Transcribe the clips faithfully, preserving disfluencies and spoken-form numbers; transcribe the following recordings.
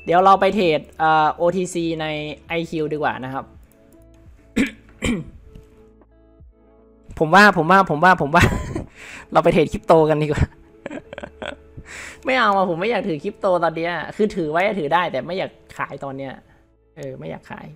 เดี๋ยวเราไปเทรดเอ่อ โอ ที ซี ใน ไอ คิว ดีกว่านะครับ ผมว่าผมว่าผมว่าผมว่า เราไปเทรดคริปโตกันดีกว่า ไม่เอาอะผมไม่อยากถือคริปโตตอนเนี้ยคือถือไว้ถือได้แต่ไม่อยากขายตอนเนี้ยเออไม่อยากขาย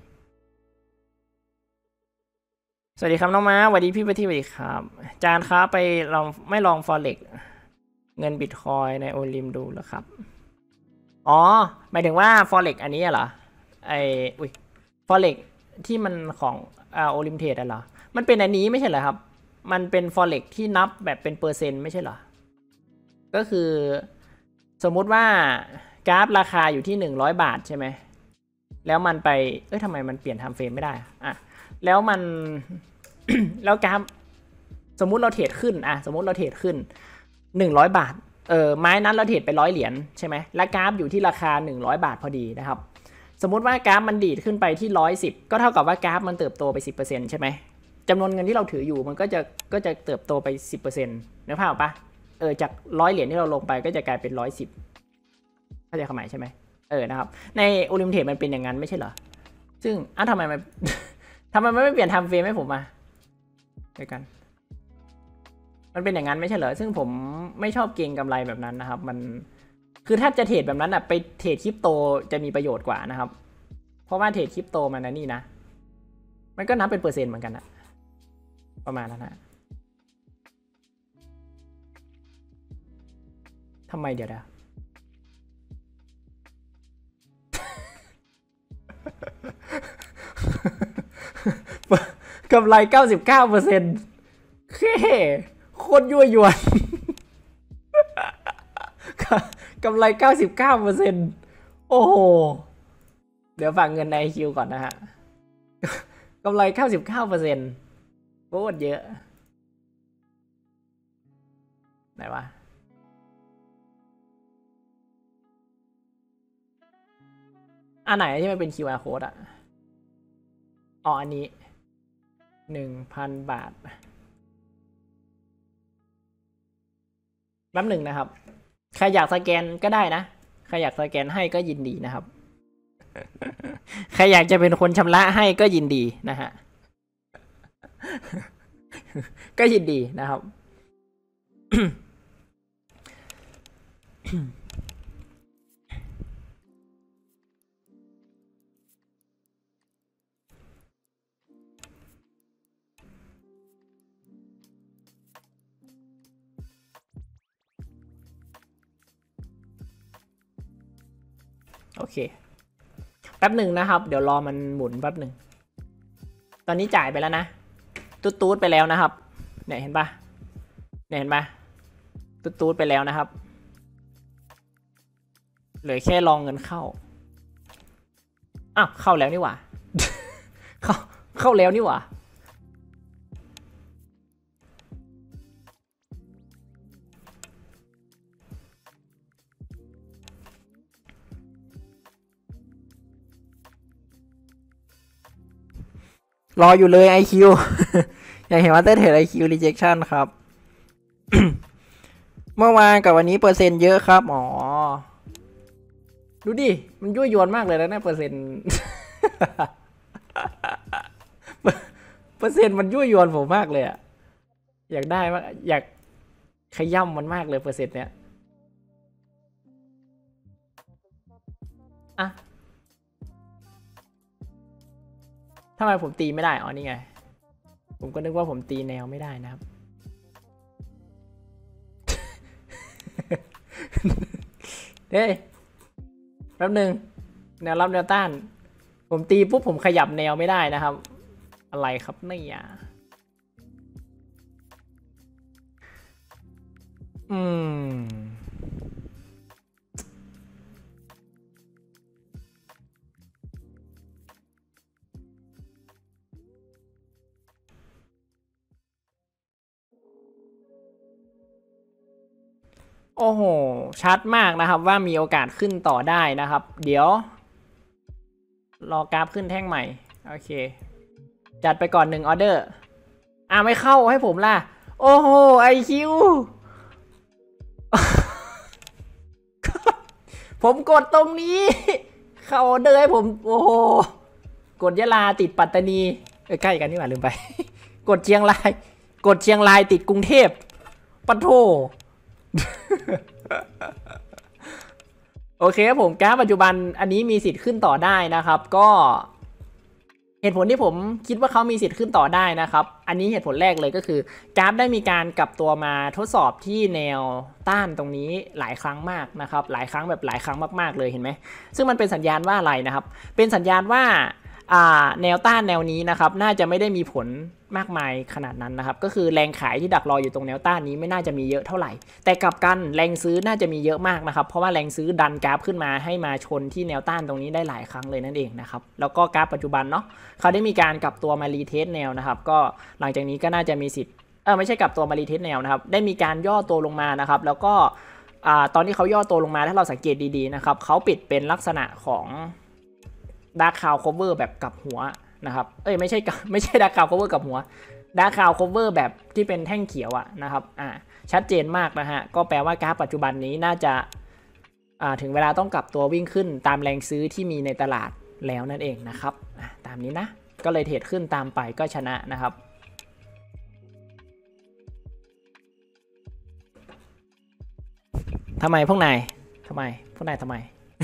สวัสดีครับน้องม้าสวัสดีพี่ปฏิวัติครับจานค้าไปลองไม่ลอง Forex เงินบิตคอยในโอลิมดูแล้วครับอ๋อหมายถึงว่า Forex อันนี้เหรอไออุ้ย Forex ที่มันของอ่าโอลิมเทรดเหรอมันเป็นอันนี้ไม่ใช่เหรอครับมันเป็น Forex ที่นับแบบเป็นเปอร์เซ็นต์ไม่ใช่เหรอก็คือสมมุติว่ากราฟราคาอยู่ที่หนึ่งร้อยบาทใช่ไหมแล้วมันไปเอ้ยทำไมมันเปลี่ยนไทม์เฟรมไม่ได้อ่ะแล้วมัน แล้วกราฟสมมุติเราเทรดขึ้นอ่ะสมมุติเราเทรดขึ้นหนึ่งร้อยบาทเออไม้นั้นเราเทรดไปร้อยเหรียญใช่ไหมแล้วกราฟอยู่ที่ราคาหนึ่งร้อยบาทพอดีนะครับสมมุติว่ากราฟมันดีดขึ้นไปที่หนึ่งร้อยสิบก็เท่ากับว่ากราฟมันเติบโตไป สิบเปอร์เซ็นต์ ใช่ไหมจำนวนเงินที่เราถืออยู่มันก็จะก็จะเติบโตไป สิบเปอร์เซ็นต์ นึกภาพออกปะเออจากร้อยเหรียญที่เราลงไปก็จะกลายเป็นหนึ่งร้อยสิบเข้าใจความหมายใช่ไหมเออนะครับในโอลิมเทรดมันเป็นอย่างนั้นไม่ใช่เหรอซึ่งอ่ะทำไมมัน ทำไมมันไม่เปลี่ยนไทม์เฟรมให้ผมมาไปกันมันเป็นอย่างนั้นไม่ใช่เหรอซึ่งผมไม่ชอบเก็งกำไรแบบนั้นนะครับมันคือถ้าจะเทรดแบบนั้นอ่ะไปเทรดคริปโตจะมีประโยชน์กว่านะครับเพราะว่าเทรดคริปโตมันนะนี่นะมันก็นับเป็นเปอร์เซ็นต์เหมือนกันนะประมาณนั้นนะทำไมเดี๋ยวนะกำไร เก้าสิบเก้าเปอร์เซ็นต์ เฮ้โคตรยั่วยวน กำไร เก้าสิบเก้าเปอร์เซ็นต์ โอ้โหเดี๋ยวฝากเงินใน ไอ คิว ก่อนนะฮะกำไร เก้าสิบเก้าเปอร์เซ็นต์ โคตรเยอะไหนวะอันไหนที่มันเป็น คิว อาร์ code อ่ะอ๋ออันนี้ หนึ่งพัน บาทแป๊บหนึ่งนะครับใครอยากสแกนก็ได้นะใครอยากสแกนให้ก็ยินดีนะครับใครอยากจะเป็นคนชำระให้ก็ยินดีนะฮะก็ยินดีนะครับโอเคแป๊บหนึ่งนะครับเดี๋ยวรอมันหมุนแป๊บหนึ่งตอนนี้จ่ายไปแล้วนะตูดตูดไปแล้วนะครับเนี่ยเห็นปะเนี่ยเห็นปะตูดตูดไปแล้วนะครับเหลือแค่รองเงินเข้าอ้าวเข้าแล้วนี่หว่า เข้าเข้าแล้วนี่หว่ารออยู่เลย ไอ คิว อยากเห็นว่าเตอร์เทรด ไอ คิว rejection ครับ เมื่อวานกับวันนี้เปอร์เซ็นต์เยอะครับอ๋อดูดิมันยั่วยวนมากเลยนะเปอร์เซ็นต์ เปอร์เซ็นต์มันยั่วยวนผมมากเลยอะอยากได้มากอยากขย่ำมันมากเลยเปอร์เซ็นต์เนี้ยอะทำไมผมตีไม่ได้อ๋อนี่ไงผมก็นึกว่าผมตีแนวไม่ได้นะครับ เฮ้ยแป๊บหนึ่งแนวรับแนวต้านผมตีปุ๊บผมขยับแนวไม่ได้นะครับอะไรครับเนี่ยอืมโอ้โหชัดมากนะครับว่ามีโอกาสขึ้นต่อได้นะครับเดี๋ยวรอกราฟขึ้นแท่งใหม่โอเคจัดไปก่อนหนึ่งออเดอร์อ่ะไม่เข้าให้ผมล่ะโอ้โหไอคิว ผมกดตรงนี้เข้าออเดอร์ให้ผมโอ้โหกดยะลาติดปัตตานีใกล้กันนี่หว่าลืมไปกดเชียงรายกดเชียงรายติดกรุงเทพปะโถโอเคครับผมกราฟปัจจุบันอันนี้มีสิทธิ์ขึ้นต่อได้นะครับก็เหตุผลที่ผมคิดว่าเขามีสิทธิ์ขึ้นต่อได้นะครับอันนี้เหตุผลแรกเลยก็คือกราฟได้มีการกลับตัวมาทดสอบที่แนวต้านตรงนี้หลายครั้งมากนะครับหลายครั้งแบบหลายครั้งมากๆเลยเห็นไหมซึ่งมันเป็นสัญญาณว่าอะไรนะครับเป็นสัญญาณว่าแนวต้านแนวนี้นะครับน่าจะไม่ได้มีผลมากมายขนาดนั้นนะครับก็คือแรงขายที่ดักรออยู่ตรงแนวต้านนี้ไม่น่าจะมีเยอะเท่าไหร่แต่กลับกันแรงซื้อน่าจะมีเยอะมากนะครับเพราะว่าแรงซื้อดันกราฟขึ้นมาให้มาชนที่แนวต้านตรงนี้ได้หลายครั้งเลยนั่นเองนะครับแล้วก็กราฟปัจจุบันเนาะเขาได้มีการกลับตัวมารีเทสแนวนะครับก็หลังจากนี้ก็น่าจะมีสิทธิ์เออไม่ใช่กลับตัวมารีเทสแนวนะครับได้มีการย่อตัวลงมานะครับแล้วก็ตอนที่เขาย่อตัวลงมาถ้าเราสังเกตดีๆนะครับเขาปิดเป็นลักษณะของดาร์คคาวด์คัฟเวอร์แบบกับหัวนะครับเอ้ยไม่ใช่ไม่ใช่ดาร์คคาวด์คัฟเวอร์กับหัวดาร์คคาวด์คัฟเวอร์แบบที่เป็นแท่งเขียวอะนะครับอ่าชัดเจนมากนะฮะก็แปลว่ากราฟปัจจุบันนี้น่าจะอ่าถึงเวลาต้องกลับตัววิ่งขึ้นตามแรงซื้อที่มีในตลาดแล้วนั่นเองนะครับตามนี้นะก็เลยเทรดขึ้นตามไปก็ชนะนะครับทำไมพวกนายทำไมพวกนายทำไม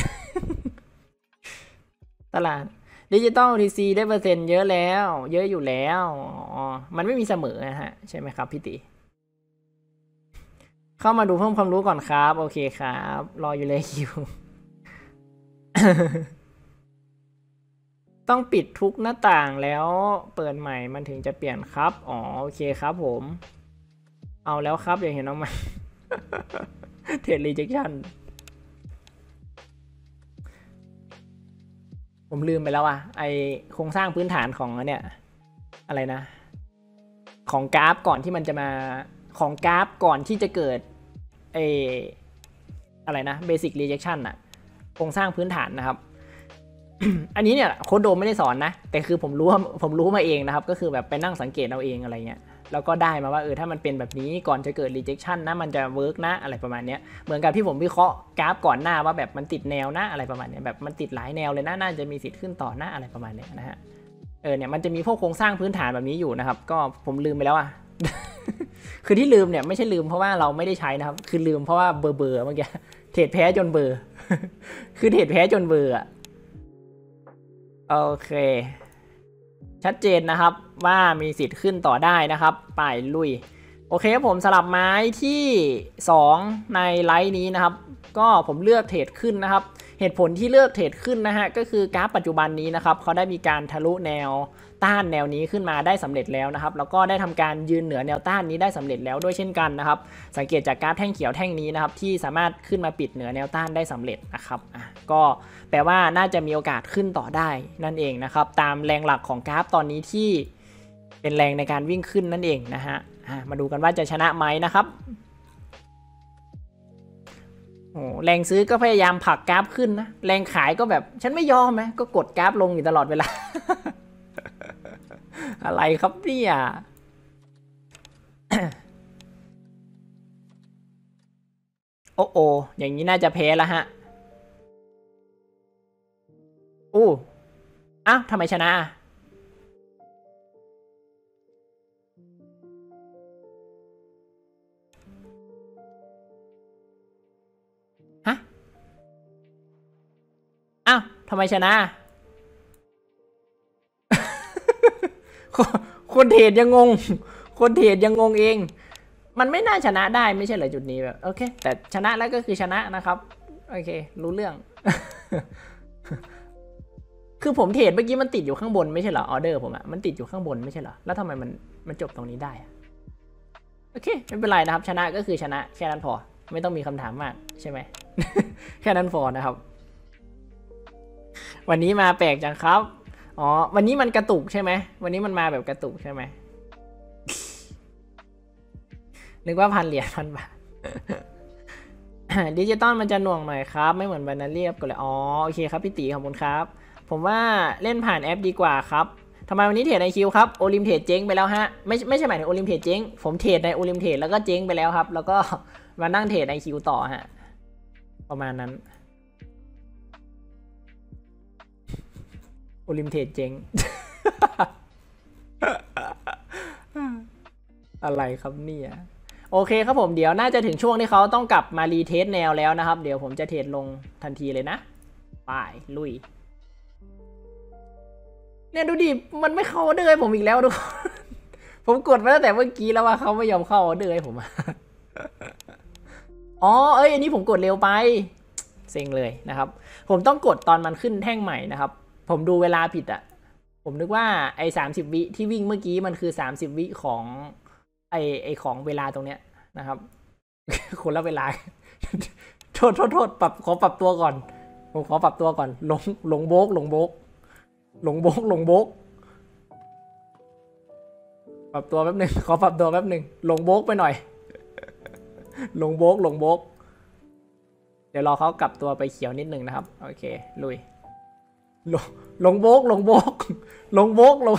ตลาดดิจิตอลทีซีได้เปอร์เซ็นต์เยอะแล้วเยอะอยู่แล้วอ๋อมันไม่มีเสมอนะฮะใช่ไหมครับพี่ติเข้ามาดูเพิ่มความรู้ก่อนครับโอเคครับรออยู่เลยคิว ต้องปิดทุกหน้าต่างแล้วเปิดใหม่มันถึงจะเปลี่ยนครับอ๋อโอเคครับผมเอาแล้วครับอย่างเห็นน้องมัน เทรดรีเจคชั่นผมลืมไปแล้วอ่ะไอโครงสร้างพื้นฐานของเนี่ยอะไรนะของกราฟก่อนที่มันจะมาของกราฟก่อนที่จะเกิดไออะไรนะเบสิกรีเจคชั่นอะโครงสร้างพื้นฐานนะครับ อันนี้เนี่ยโค้ดโดมไม่ได้สอนนะแต่คือผมรู้ผมรู้มาเองนะครับก็คือแบบไปนั่งสังเกตเอาเองอะไรเงี้ยแล้วก็ได้มาว่าเออถ้ามันเป็นแบบนี้ก่อนจะเกิด rejection นะมันจะเวิร์กนะอะไรประมาณนี้เหมือนกับที่ผมวิเคราะห์กราฟก่อนหน้าว่าแบบมันติดแนวนะอะไรประมาณนี้แบบมันติดหลายแนวเลยนะน่าจะมีสิทธิ์ขึ้นต่อหน้าอะไรประมาณนี้นะฮะเออเนี่ยมันจะมีพวกโครงสร้างพื้นฐานแบบนี้อยู่นะครับก็ผมลืมไปแล้วอ่ะ คือที่ลืมเนี่ยไม่ใช่ลืมเพราะว่าเราไม่ได้ใช้นะครับคือลืมเพราะว่าเบอร์เบอร์เมื่อกี้เทรดแพ้จนเบอร์ คือเทรดแพ้จนเบอร์อ่ะโอเคชัดเจนนะครับว่ามีสิทธิ์ขึ้นต่อได้นะครับไปลุยโอเคผมสลับไม้ที่สองในไลน์นี้นะครับก็ผมเลือกเทรดขึ้นนะครับเหตุผลที่เลือกเทรดขึ้นนะฮะก็คือกราฟปัจจุบันนี้นะครับเขาได้มีการทะลุแนวต้านแนวนี้ขึ้นมาได้สำเร็จแล้วนะครับแล้วก็ได้ทำการยืนเหนือแนวต้านนี้ได้สำเร็จแล้วด้วยเช่นกันนะครับสังเกตจากกราฟแท่งเขียวแท่งนี้นะครับที่สามารถขึ้นมาปิดเหนือแนวต้านได้สำเร็จนะครับอ่ะก็แปลว่าน่าจะมีโอกาสขึ้นต่อได้นั่นเองนะครับตามแรงหลักของกราฟตอนนี้ที่เป็นแรงในการวิ่งขึ้นนั่นเองนะฮะมาดูกันว่าจะชนะไหมนะครับโอ้แรงซื้อก็พยายามผลักกราฟขึ้นนะแรงขายก็แบบฉันไม่ยอมไหมก็กดกราฟลงอยู่ตลอดเวลา อะไรครับเนี่ย โอ้โออย่างนี้น่าจะแพ้แล้วฮะอู้อ้าวทำไมชนะฮะอ้าวทำไมชนะ คนเทรดยังงงคนเทรดยังงงเองมันไม่น่าชนะได้ไม่ใช่เหรอจุดนี้แบบโอเคแต่ชนะแล้วก็คือชนะนะครับโอเครู้เรื่อง คือผมเทรดเมื่อกี้มันติดอยู่ข้างบนไม่ใช่เหรอออเดอร์ผมอะมันติดอยู่ข้างบนไม่ใช่เหรอแล้วทำไมมันมันจบตรงนี้ได้โอเคไม่เป็นไรนะครับชนะก็คือชนะแค่นั้นพอไม่ต้องมีคำถามมากใช่ไหม แค่นั้นพอนะครับวันนี้มาแปลกจังครับอ๋อวันนี้มันกระตุกใช่ไหมวันนี้มันมาแบบกระตุกใช่ไหม นึกว่าพันเหรียญพันบาท ดิจิตอลมันจะหน่วงหน่อยครับไม่เหมือนบานาเรียบกันเลยอ๋อโอเคครับพี่ตีขอบคุณครับผมว่าเล่นผ่านแอปดีกว่าครับทำไมวันนี้เทรดไอคิวครับโอลิมเทรดเจ๊งไปแล้วฮะไม่ไม่ใช่หมายถึงโอลิมเทรดเจ๊งผมเทรดในโอลิมเทรดแล้วก็เจ๊งไปแล้วครับแล้วก็มานั่งเทรดไอคิวต่อฮะประมาณนั้นโอลิมเทรดเจ๊ง อะไรครับเนี่ยโอเคครับผมเดี๋ยวน่าจะถึงช่วงที่เขาต้องกลับมารีเทสแนวแล้วนะครับเดี๋ยวผมจะเทรดลงทันทีเลยนะไปลุยเนี่ยดูดิมันไม่เข้าออเดอร์ให้ผมอีกแล้วทุกคนผมกดมาตั้งแต่เมื่อกี้แล้วว่าเขาไม่ยอมเข้าออเดอร์ให้ผมอ๋อเอ้ยอันนี้ผมกดเร็วไปเซ็งเลยนะครับผมต้องกดตอนมันขึ้นแท่งใหม่นะครับผมดูเวลาผิดอ่ะผมนึกว่าไอ้สามสิบวิที่วิ่งเมื่อกี้มันคือสามสิบวิของไอ้ไอ้ของเวลาตรงเนี้ยนะครับคนละเวลาโทษโทษโทษปรับขอปรับตัวก่อนผมขอปรับตัวก่อนหลงหลงโบกหลงโบกหลงโบกหลงโบกปรับตัวแป๊บหนึ่งขอปรับตัวแป๊บหนึ่งหลงโบกไปหน่อยหลงโบกหลงโบกเดี๋ยวรอเขากลับตัวไปเขียวนิดหนึ่งนะครับโอเคลุยหลงหลงโบกหลงโบกหลงโบกหลง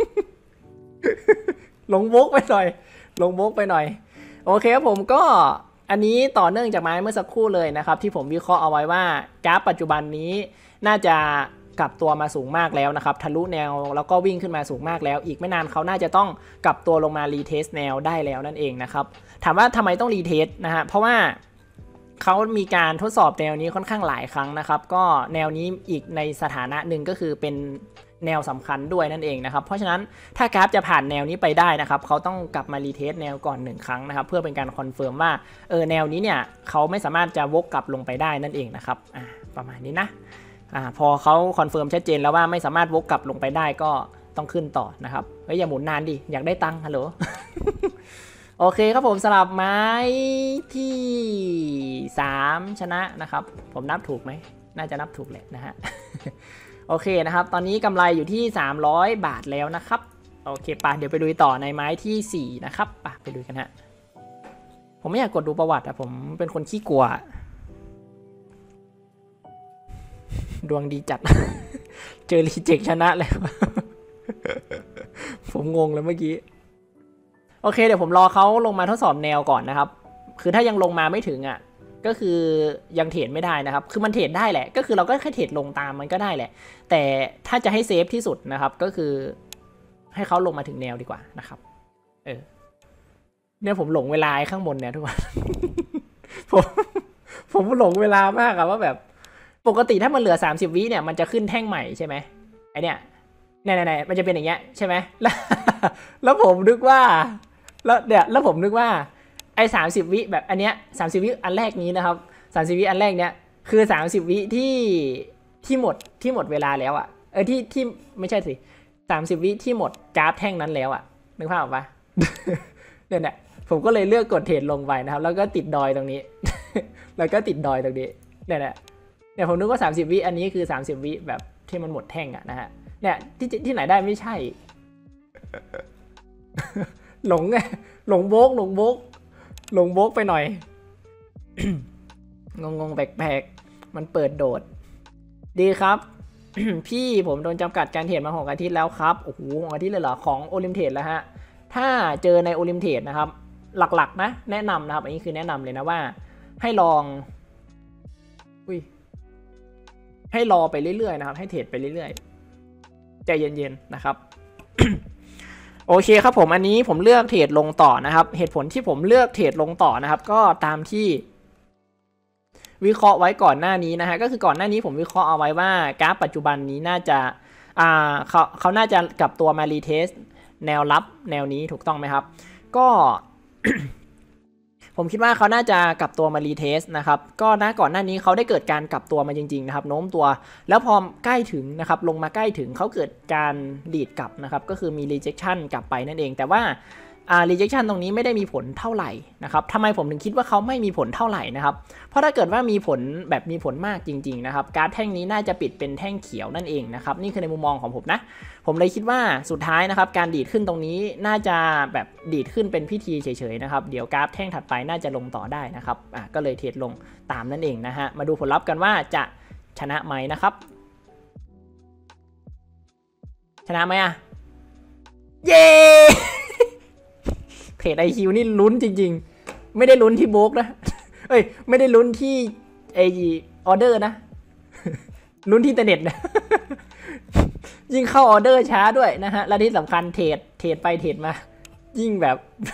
หลงโบกไปหน่อยหลงโบกไปหน่อยโอเคครับผมก็อันนี้ต่อเนื่องจากไม้เมื่อสักครู่เลยนะครับที่ผมวิเคราะห์เอาไว้ว่ากราฟปัจจุบันนี้น่าจะกลับตัวมาสูงมากแล้วนะครับทะลุแนวแล้วก็วิ่งขึ้นมาสูงมากแล้วอีกไม่นานเขาน่าจะต้องกลับตัวลงมารีเทสแนวได้แล้วนั่นเองนะครับถามว่าทำไมต้องรีเทสนะฮะเพราะว่าเขามีการทดสอบแนวนี้ค่อนข้างหลายครั้งนะครับก็แนวนี้อีกในสถานะหนึ่งก็คือเป็นแนวสำคัญด้วยนั่นเองนะครับเพราะฉะนั้นถ้ากราฟจะผ่านแนวนี้ไปได้นะครับเขาต้องกลับมารีเทสแนวก่อนหนึ่งครั้งนะครับเพื่อเป็นการคอนเฟิร์มว่าเออแนวนี้เนี่ยเขาไม่สามารถจะวกกลับลงไปได้นั่นเองนะครับอ่าประมาณนี้นะอ่าพอเขาคอนเฟิร์มชัดเจนแล้วว่าไม่สามารถวกกลับลงไปได้ก็ต้องขึ้นต่อนะครับเฮ้ยอย่าหมุนนานดิอยากได้ตังค์ฮัลโหล โอเคครับผมสลับไม้ที่สามชนะนะครับผมนับถูกไหมน่าจะนับถูกแหละนะฮะ โอเคนะครับตอนนี้กำไรอยู่ที่สามร้อยบาทแล้วนะครับโอเคป่ะเดี๋ยวไปดูต่อในไม้ที่สี่นะครับป่ะไปดูกันฮะผมไม่อยากกดดูประวัติอะผมเป็นคนขี้กลัวดวงดีจัด เจอรีเจ็คชนะเลย ผมงงเลยเมื่อกี้โอเคเดี๋ยวผมรอเขาลงมาทดสอบแนวก่อนนะครับคือถ้ายังลงมาไม่ถึงอ่ะก็คือยังเทรดไม่ได้นะครับคือมันเทรดได้แหละก็คือเราก็แค่เทรดลงตามมันก็ได้แหละแต่ถ้าจะให้เซฟที่สุดนะครับก็คือให้เขาลงมาถึงแนวดีกว่านะครับเออเนี่ยผมหลงเวลาข้างบนเนี่ยทุกคน ผมผมหลงเวลามากอะว่าแบบปกติถ้ามันเหลือสามสิบวิเนี่ยมันจะขึ้นแท่งใหม่ใช่ไหมไอเนี่ยไหนๆมันจะเป็นอย่างเงี้ยใช่ไหมแล้วแล้วผมนึกว่าแล้วเดี๋ยวแล้วผมนึกว่าไอ้สามสิบวิแบบอันเนี้ยสามสิบวิอันแรกนี้นะครับสามสิบวิอันแรกเนี้ยคือสามสิบวิที่ที่หมดที่หมดเวลาแล้วอ่ะเออที่ที่ไม่ใช่สิสามสิบวิที่หมดกราฟแท่งนั้นแล้วอ่ะนึกภาพออกปะ เนี่ยเนี่ยผมก็เลยเลือกกดเทรดลงไปนะครับแล้วก็ติดดอยตรงนี้ แล้วก็ติดดอยตรงนี้เนี่ยเนี่ยเนี่ยผมนึกว่าสามสิบวิอันนี้คือสามสิบวิแบบที่มันหมดแท่งอ่ะนะฮะเนี่ยที่ที่ไหนได้ไม่ใช่ หลงไงหลงโบกหลงโบกหลงโบกไปหน่อย งงงแปลกๆมันเปิดโดดดีครับ พี่ผมโดนจำกัดการเทรดมาหกอาทิตย์แล้วครับโอ้โหหกอาทิตย์เลยเหรอของโอลิมเทรดแล้วฮะถ้าเจอในโอลิมเทรดนะครับหลักๆนะแนะนำนะครับอันนี้คือแนะนำเลยนะว่าให้ลองอุ้ยให้รอไปเรื่อยๆนะครับให้เทรดไปเรื่อยๆใจเย็นๆนะครับ โอเคครับผมอันนี้ผมเลือกเทรดลงต่อนะครับเหตุผลที่ผมเลือกเทรดลงต่อนะครับก็ตามที่วิเคราะห์ไว้ก่อนหน้านี้นะฮะก็คือก่อนหน้านี้ผมวิเคราะห์เอาไว้ว่ากราฟปัจจุบันนี้น่าจะอ่าเขาเขาน่าจะกลับตัวมารีเทสแนวรับแนวนี้ถูกต้องไหมครับก็ ผมคิดว่าเขาน่าจะกลับตัวมารีเทสนะครับก็นะก่อนหน้านี้เขาได้เกิดการกลับตัวมาจริงๆนะครับโน้มตัวแล้วพอใกล้ถึงนะครับลงมาใกล้ถึงเขาเกิดการดีดกลับนะครับก็คือมี rejection กลับไปนั่นเองแต่ว่าอ่า rejection ตรงนี้ไม่ได้มีผลเท่าไหร่นะครับทำไมผมถึงคิดว่าเขาไม่มีผลเท่าไหร่นะครับเพราะถ้าเกิดว่ามีผลแบบมีผลมากจริงๆนะครับกราฟแท่งนี้น่าจะปิดเป็นแท่งเขียวนั่นเองนะครับนี่คือในมุมมองของผมนะผมเลยคิดว่าสุดท้ายนะครับการดีดขึ้นตรงนี้น่าจะแบบดีดขึ้นเป็นพิธีเฉยๆนะครับเดี๋ยวกราฟแท่งถัดไปน่าจะลงต่อได้นะครับอ่ะก็เลยเทรดลงตามนั่นเองนะฮะมาดูผลลัพธ์กันว่าจะชนะไหมนะครับชนะไหมอ่ะเย้ เทรด ไอ คิว นี่ลุ้นจริงๆไม่ได้ลุ้นที่โบกนะเอ้ยไม่ได้ลุ้นที่ไอออเดอร์นะลุ้นที่อินเทอร์เน็ตนะยิ่งเข้าออเดอร์ช้าด้วยนะฮะและที่สำคัญเทรดเทรดไปเทรดมายิ่งแบบ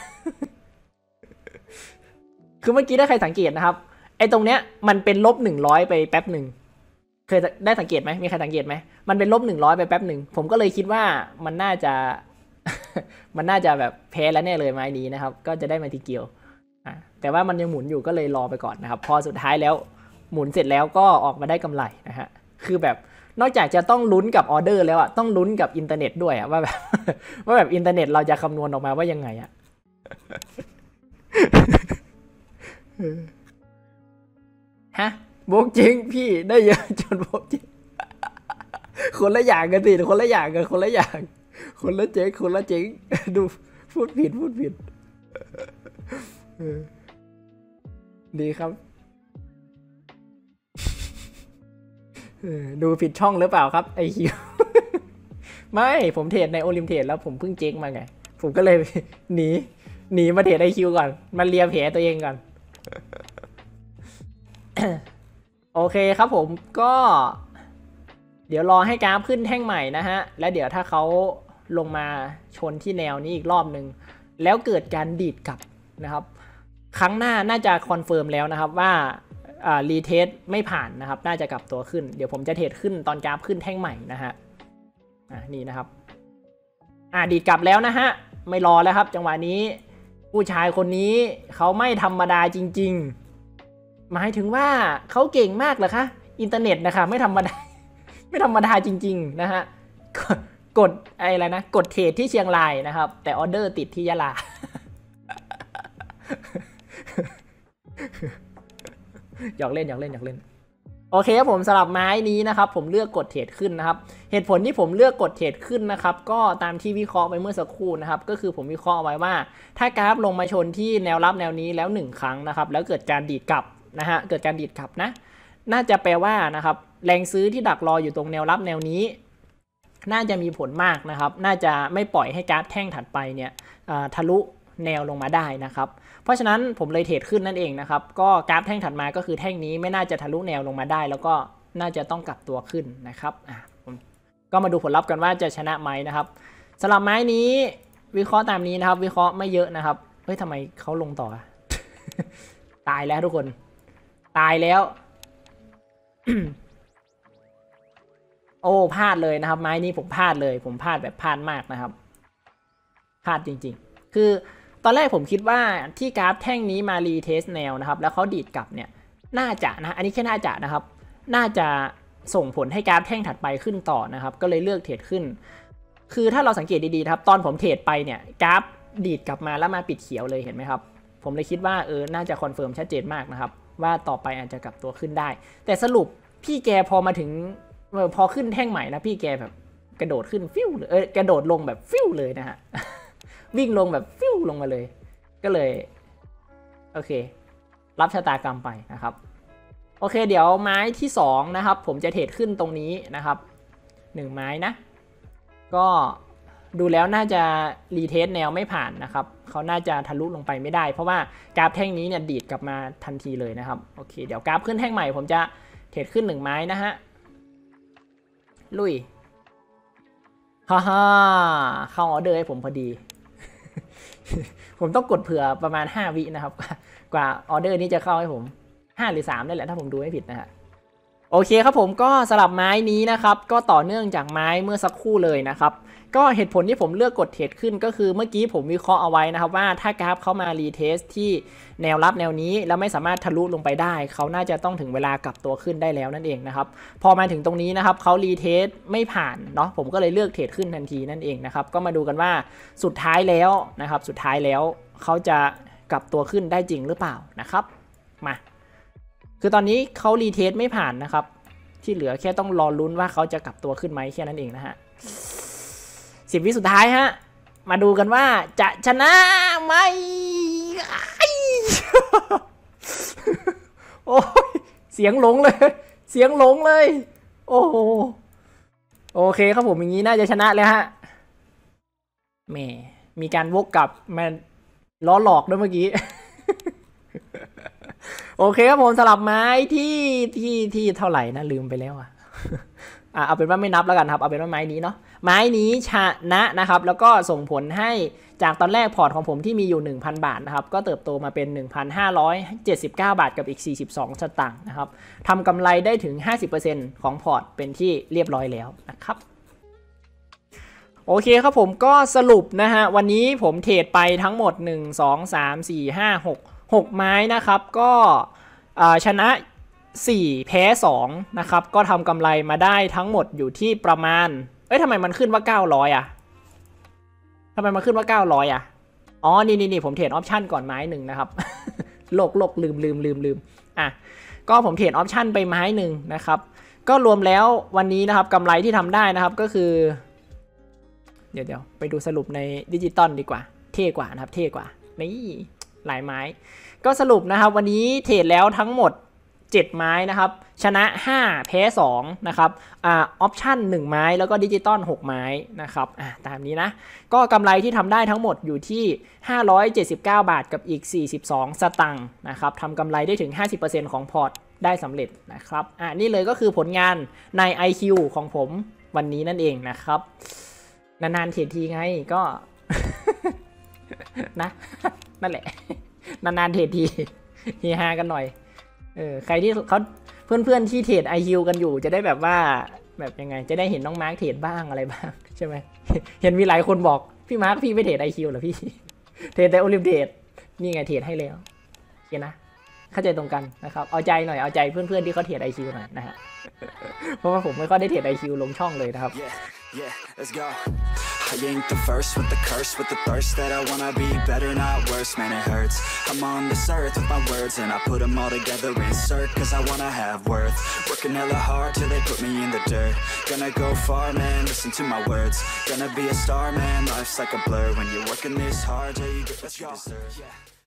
คือเมื่อกี้ถ้าใครสังเกตนะครับไอ้ตรงเนี้ยมันเป็นลบหนึ่งร้อยไปแป๊บหนึ่งเคยได้สังเกตไหมมีใครสังเกตไหมมันเป็นลบหนึ่งร้อยไปแป๊บหนึ่งผมก็เลยคิดว่ามันน่าจะ มันน่าจะแบบแพ้แล้วแน่เลยไม้นี้นะครับก็จะได้มาทีเกียวอ่ะแต่ว่ามันยังหมุนอยู่ก็เลยรอไปก่อนนะครับพอสุดท้ายแล้วหมุนเสร็จแล้วก็ออกมาได้กำไรนะฮะคือแบบนอกจากจะต้องลุ้นกับออเดอร์แล้วอ่ะต้องลุ้นกับอินเทอร์เน็ตด้วยอ่ะว่าแบบ ว่าแบบอินเทอร์เน็ตเราจะคำนวณออกมาว่ายังไงอ่ะ ฮะโบกจริงพี่ได้เยอะจนโบกจริง คนละอย่างกันสิคนละอย่างกันคนละอย่างคนละเจ๊งคนละเจ๊งดูพูดผิดพูดผิดดีครับดูผิดช่องหรือเปล่าครับไอคิว ไม่ผมเทรดในโอลิมเทรดแล้วผมเพิ่งเจ๊งมาไงผมก็เลยหนีหนีมาเทรดไอคิวก่อนมาเลียแผลตัวเองก่อน โอเคครับผมก็เดี๋ยวรอให้กราฟขึ้นแท่งใหม่นะฮะแล้วเดี๋ยวถ้าเขาลงมาชนที่แนวนี้อีกรอบหนึ่งแล้วเกิดการดีดกลับนะครับครั้งหน้าน่าจะคอนเฟิร์มแล้วนะครับว่าอ่ารีเทสไม่ผ่านนะครับน่าจะกลับตัวขึ้นเดี๋ยวผมจะเทรดขึ้นตอนกราฟขึ้นแท่งใหม่นะฮะอ่านี่นะครับอ่าดีดกลับแล้วนะฮะไม่รอแล้วครับจังหวะนี้ผู้ชายคนนี้เขาไม่ธรรมดาจริงๆหมายถึงว่าเขาเก่งมากเหรอคะอินเทอร์เน็ตนะคะไม่ธรรมดาไม่ธรรมดาจริงๆนะฮะกดอะไรนะกดเทรดที่เชียงรายนะครับแต่ออเดอร์ติดที่ยะลา อยากเล่นอยากเล่นอยากเล่นโอเคครับผมสำหรับไม้นี้นะครับผมเลือกกดเทรดขึ้นนะครับเหตุผลที่ผมเลือกกดเทรดขึ้นนะครับก็ตามที่วิเคราะห์ไปเมื่อสักครู่นะครับก็คือผมวิเคราะห์เอาไว้ว่าถ้ากราฟลงมาชนที่แนวรับแนวนี้แล้วหนึ่งครั้งนะครับแล้วเกิดการดีดกลับนะฮะเกิดการดีดกลับนะน่าจะแปลว่านะครับแรงซื้อที่ดักรออยู่ตรงแนวรับแนวนี้น่าจะมีผลมากนะครับน่าจะไม่ปล่อยให้กราฟแท่งถัดไปเนี่ยทะลุแนวลงมาได้นะครับเพราะฉะนั้นผมเลยเทรดขึ้นนั่นเองนะครับก็กราฟแท่งถัดมาก็คือแท่งนี้ไม่น่าจะทะลุแนวลงมาได้แล้วก็น่าจะต้องกลับตัวขึ้นนะครับอ่ะผมก็มาดูผลลัพธ์กันว่าจะชนะไหมนะครับสำหรับไม้นี้วิเคราะห์ตามนี้นะครับวิเคราะห์ไม่เยอะนะครับเฮ้ยทำไมเขาลงต่อ ตายแล้วทุกคนตายแล้ว โอ้พลาดเลยนะครับไม้นี้ผมพลาดเลยผมพลาดแบบพลาดมากนะครับพลาดจริงๆคือตอนแรกผมคิดว่าที่กราฟแท่งนี้มารีเทสแนวนะครับแล้วเขาดีดกลับเนี่ยน่าจะนะอันนี้แค่น่าจะนะครับน่าจะส่งผลให้กราฟแท่งถัดไปขึ้นต่อนะครับก็เลยเลือกเทรดขึ้นคือถ้าเราสังเกตดีๆครับตอนผมเทรดไปเนี่ยกราฟดีดกลับมาแล้วมาปิดเขียวเลยเห็นไหมครับผมเลยคิดว่าเออน่าจะคอนเฟิร์มชัดเจนมากนะครับว่าต่อไปอาจจะกลับตัวขึ้นได้แต่สรุปพี่แกพอมาถึงพอขึ้นแท่งใหม่นะพี่แกแบบกระโดดขึ้นฟิวเลยเออกระโดดลงแบบฟิวเลยนะฮะ วิ่งลงแบบฟิวลงมาเลยก็เลยโอเครับชะตากรรมไปนะครับโอเคเดี๋ยวไม้ที่สองนะครับผมจะเทรดขึ้นตรงนี้นะครับหนึ่งไม้นะก็ดูแล้วน่าจะรีเทสแนวไม่ผ่านนะครับเขาน่าจะทะลุลงไปไม่ได้เพราะว่ากราฟแท่งนี้เนี่ยดีดกลับมาทันทีเลยนะครับโอเคเดี๋ยวกราฟขึ้นแท่งใหม่ผมจะเทรดขึ้นหนึ่งไม้นะฮะลุยฮ่าฮ่าเข้าออเดอร์ให้ผมพอดี ผมต้องกดเผื่อประมาณห้าวินะครับกว่าออเดอร์นี้จะเข้าให้ผมห้าหรือสามนี่แหละถ้าผมดูไม่ผิดนะฮะโอเคครับผมก็สลับไม้นี้นะครับก็ต่อเนื่องจากไม้เมื่อสักครู่เลยนะครับก็เหตุผลที่ผมเลือกกดเทรดขึ้นก็คือเมื่อกี้ผมวิเคราะห์เอาไว้นะครับว่าถ้ากราฟเข้ามารีเทสที่แนวรับแนวนี้แล้วไม่สามารถทะลุลงไปได้เขาน่าจะต้องถึงเวลากลับตัวขึ้นได้แล้วนั่นเองนะครับพอมาถึงตรงนี้นะครับเขารีเทสไม่ผ่านเนาะผมก็เลยเลือกเทรดขึ้นทันทีนั่นเองนะครับก็มาดูกันว่าสุดท้ายแล้วนะครับสุดท้ายแล้วเขาจะกลับตัวขึ้นได้จริงหรือเปล่านะครับมาคือตอนนี้เขารีเทสไม่ผ่านนะครับที่เหลือแค่ต้องรอลุ้นว่าเขาจะกลับตัวขึ้นไหมแค่นั้นเองนะฮะสิบวิสุดท้ายฮะมาดูกันว่าจะชนะไหม โอ้ยเสียงหลงเลยเสียงหลงเลยโอ้โหโอเคครับผมอย่างนี้น่าจะชนะแล้วฮะแหมมีการวกกลับมาล้อหลอกด้วยเมื่อกี้ โอเคครับผมสลับไม้ที่ที่ที่เท่าไหร่นะลืมไปแล้วอ่ะ อ่ะเอาเป็นว่าไม่นับแล้วกันครับเอาเป็นว่าไม้นี้เนาะไม้นี้ชนะนะครับแล้วก็ส่งผลให้จากตอนแรกพอร์ตของผมที่มีอยู่ หนึ่งพัน บาทนะครับก็เติบโตมาเป็น หนึ่งพันห้าร้อยเจ็ดสิบเก้า บาทกับอีกสี่สิบสองสตางค์นะครับทำกำไรได้ถึง ห้าสิบเปอร์เซ็นต์ ของพอร์ตเป็นที่เรียบร้อยแล้วนะครับโอเคครับผมก็สรุปนะฮะวันนี้ผมเทรดไปทั้งหมดหนึ่ง สอง สาม สี่ ห้า หก หกไม้นะครับก็ชนะสี่แพ้สองนะครับก็ทำกำไรมาได้ทั้งหมดอยู่ที่ประมาณเอ้ยทำไมมันขึ้นว่าเก้าร้อยอ่ะทำไมมันขึ้นว่าเก้าร้อยอ่ะอ๋อนี่นี่นี่ผมเทรดออปชั่นก่อนไม้หนึ่งนะครับ โลกโลกลืมลืมลืมลืมอ่ะก็ผมเทรดออปชั่นไปไม้หนึ่งนะครับก็รวมแล้ววันนี้นะครับกำไรที่ทำได้นะครับก็คือเดี๋ยวเดี๋ยวไปดูสรุปในดิจิตอลดีกว่าเท่กว่านะครับเท่กว่านี่หลายไม้ก็สรุปนะครับวันนี้เทรดแล้วทั้งหมดเจ็ดไม้นะครับชนะห้าแพ้สองนะครับอ่าออปชั่นหนึ่งไม้แล้วก็ดิจิตอลหกไม้นะครับอ่าตามนี้นะก็กำไรที่ทำได้ทั้งหมดอยู่ที่ห้าร้อยเจ็ดสิบเก้าบาทกับอีกสี่สิบสองสตางค์นะครับทำกำไรได้ถึง ห้าสิบเปอร์เซ็นต์ ของพอร์ตได้สำเร็จนะครับอ่านี่เลยก็คือผลงานใน ไอ คิว ของผมวันนี้นั่นเองนะครับนานๆเทรดทีไงก็ นะนั่นแหละนานๆเทรดทีเฮฮากันหน่อยเออใครที่เขาเพื่อนๆที่เทรด ไอ คิว กันอยู่จะได้แบบว่าแบบยังไงจะได้เห็นน้องมาร์คเทรดบ้างอะไรบ้างใช่ไหมเห็นมีหลายคนบอกพี่มาร์คพี่ไม่เทรด ไอ คิว เหรอพี่เทรดแต่โอลิมเทรดนี่ไงเทรดให้แล้วโอเคนะเข้าใจตรงกันนะครับเอาใจหน่อยเอาใจเพื่อนๆที่เขาเทรด ไอ คิว หน่อยนะฮะเพราะว่าผมไม่ค่อยได้เทรด ไอ คิว ลงช่องเลยนะครับ Yeah, let's go. I ain't the first with the curse, with the thirst that I wanna be better, not worse, man it hurts. I'm on this earth with my words and I put them all together, insert, cause I wanna have worth. Working hella hard till they put me in the dirt. Gonna go far, man, listen to my words. Gonna be a star, man, life's like a blur. When you're working this hard, yeah, you get what you deserve.